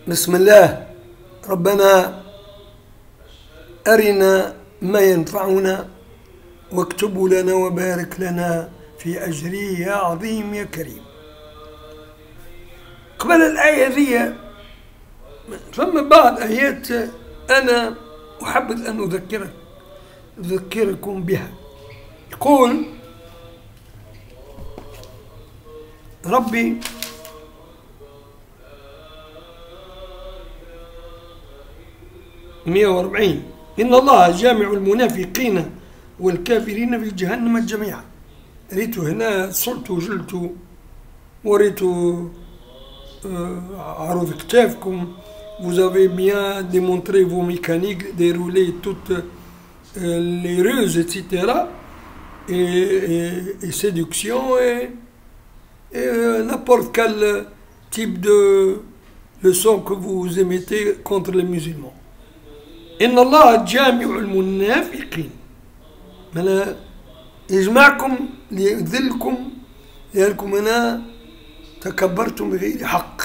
بسم الله. ربنا أرنا ما ينفعنا واكتبه لنا وبارك لنا في أجره يا عظيم يا كريم. قبل الآية ذي فما بعض آيات أنا أحب أن أذكركم بها. يقول ربي مئة وأربعين: إن الله جامع المنافقين والكافرين في جهنم جميعا. ريتو هنا صلت وجلت وريتو عروض كتافكم. Vous avez bien démontré vos mécaniques, déroulé toutes les ruses, etc. Et séduction et n'importe quel type de leçon que vous émettez contre les musulmans. إن الله جامع المنافقين، معناها يجمعكم ليذلكم لأنكم هنا تكبرتم بغير حق.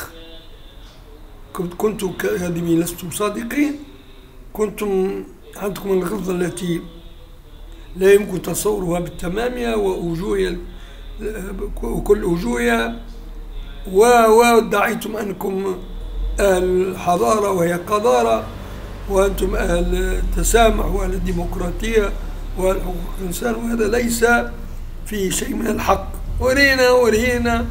كنتم كاذبين لستم صادقين، كنتم عندكم الغلظة التي لا يمكن تصورها بالتمام ووجوهها وكل وجوهها، وادعيتم أنكم أهل حضارة وهي قذارة، وأنتم أهل التسامح وأهل الديمقراطية وأهل حقوق الإنسان، وهذا ليس فيه شيء من الحق. ورهينا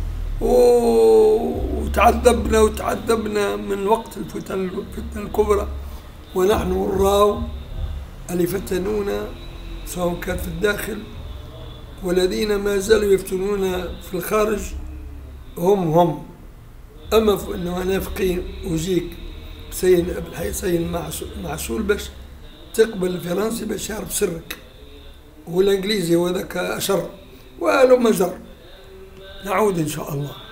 وتعذبنا من وقت الفتنة الكبرى، ونحن نراو اللي فتنونا سواء كان في الداخل والذين ما زالوا يفتنون في الخارج هم. أما في المنافقين وجيك سين معسول باش تقبل الفرنسي باش يعرف سرك، والانجليزي وذاك اشر، ولو ما جر. نعود ان شاء الله.